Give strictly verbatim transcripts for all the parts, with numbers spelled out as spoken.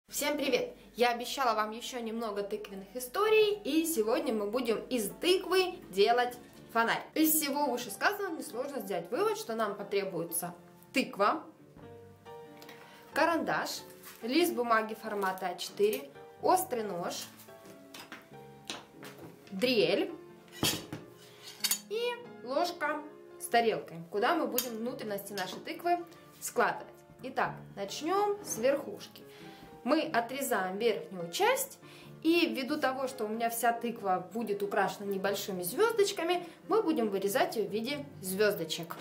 Всем привет! Я обещала вам еще немного тыквенных историй, и сегодня мы будем из тыквы делать фонарь. Из всего вышесказанного несложно сделать вывод, что нам потребуется тыква, карандаш, лист бумаги формата а четыре, острый нож, дрель и ложка с тарелкой, куда мы будем внутренности нашей тыквы складывать. Итак, начнем с верхушки. Мы отрезаем верхнюю часть, и ввиду того, что у меня вся тыква будет украшена небольшими звездочками, мы будем вырезать ее в виде звездочек.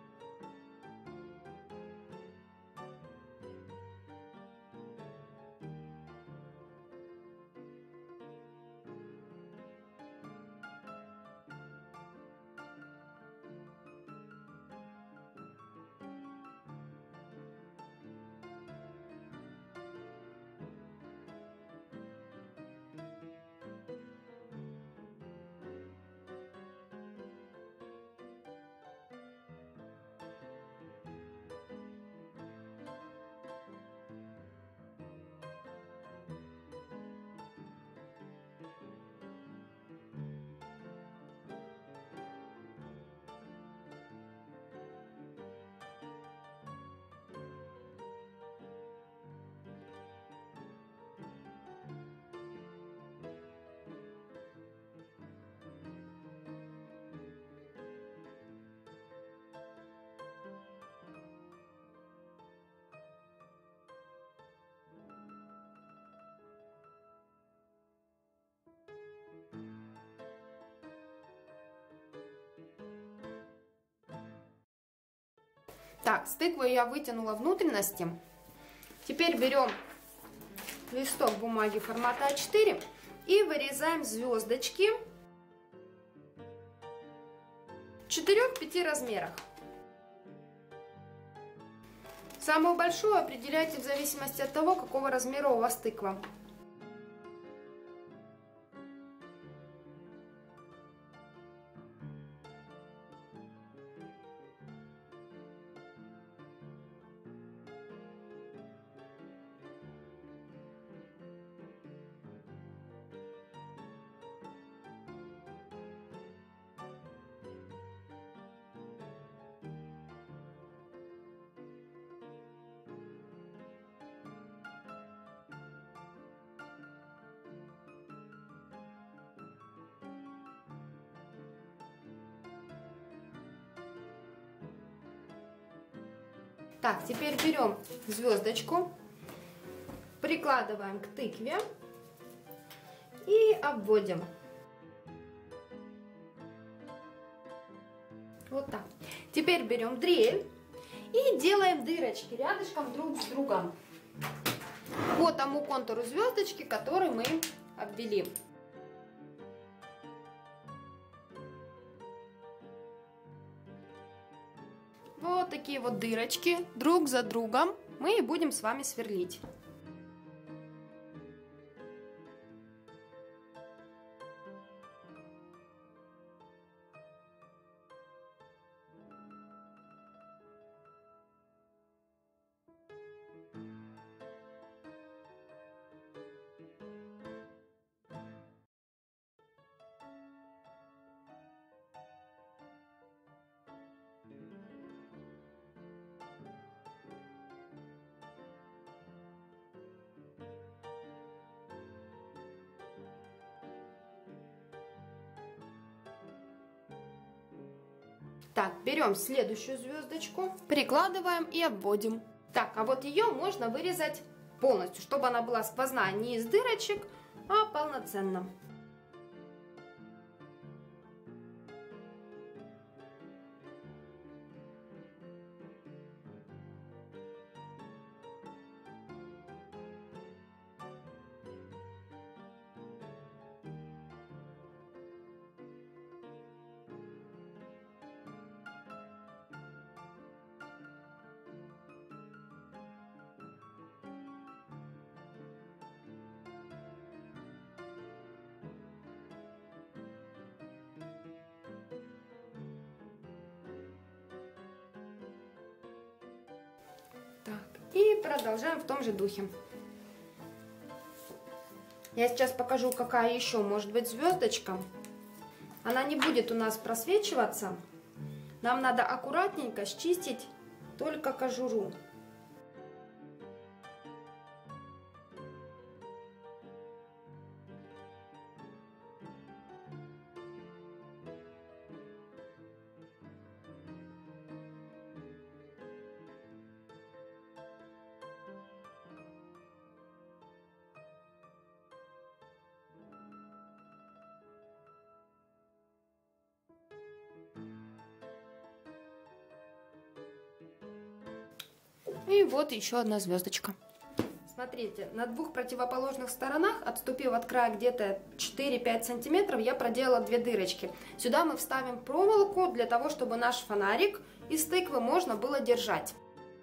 Так, с тыквой я вытянула внутренности. Теперь берем листок бумаги формата а четыре и вырезаем звездочки в четырёх-пяти размерах. Самую большую определяйте в зависимости от того, какого размера у вас тыква. Так, теперь берем звездочку, прикладываем к тыкве и обводим. Вот так. Теперь берем дрель и делаем дырочки рядышком друг с другом по тому контуру звездочки, который мы обвели. Вот такие вот дырочки друг за другом мы и будем с вами сверлить. Так, берем следующую звездочку, прикладываем и обводим. Так, а вот ее можно вырезать полностью, чтобы она была сквозная, не из дырочек, а полноценно. Так, и продолжаем в том же духе. Я сейчас покажу, какая еще может быть звездочка. Она не будет у нас просвечиваться. Нам надо аккуратненько счистить только кожуру. И вот еще одна звездочка. Смотрите, на двух противоположных сторонах, отступив от края где-то четыре-пять сантиметров, я проделала две дырочки. Сюда мы вставим проволоку для того, чтобы наш фонарик из тыквы можно было держать.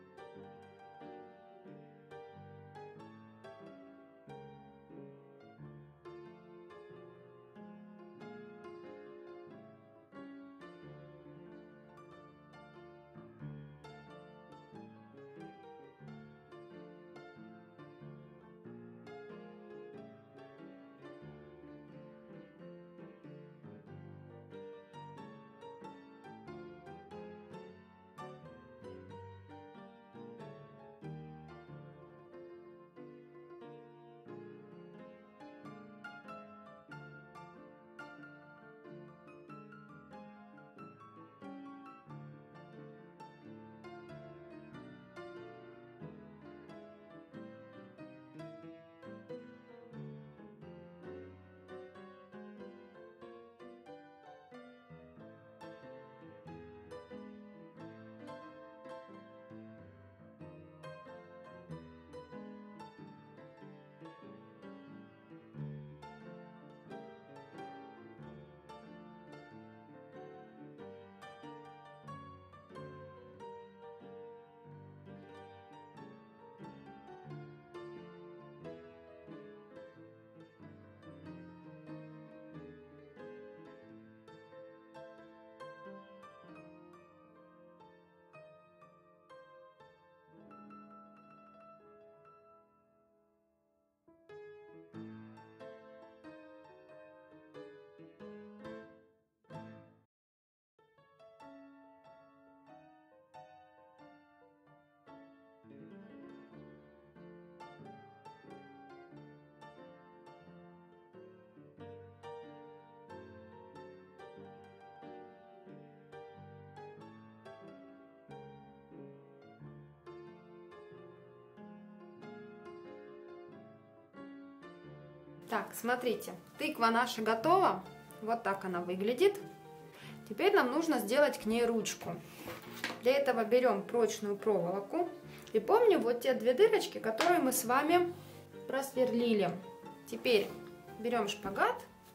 Так, смотрите, тыква наша готова. Вот так она выглядит. Теперь нам нужно сделать к ней ручку. Для этого берем прочную проволоку. И помню вот те две дырочки, которые мы с вами просверлили. Теперь берем шпагат.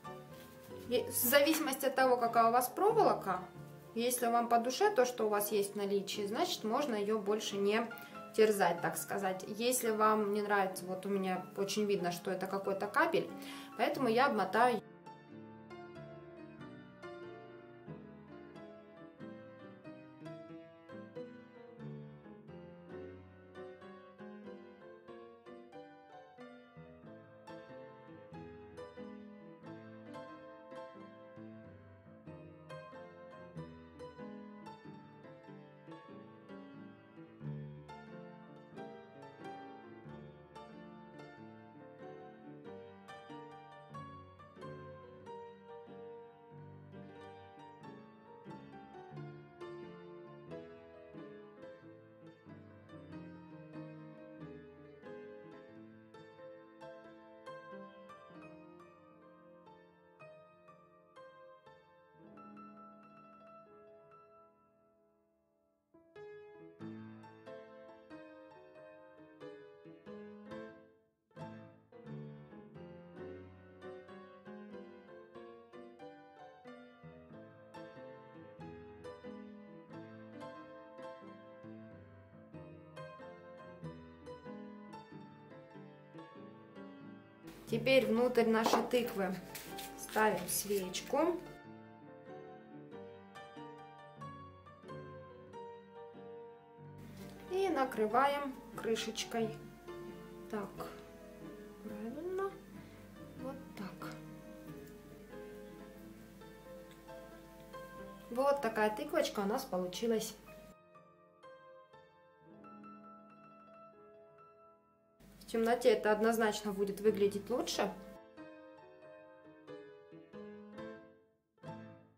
И в зависимости от того, какая у вас проволока, если вам по душе то, что у вас есть в наличии, значит можно ее больше не терзать, так сказать. Если вам не нравится, вот у меня очень видно, что это какой-то кабель, поэтому я обмотаю. Теперь внутрь нашей тыквы ставим свечку. И накрываем крышечкой. Так, правильно. Вот такая тыквочка у нас получилась. В темноте это однозначно будет выглядеть лучше.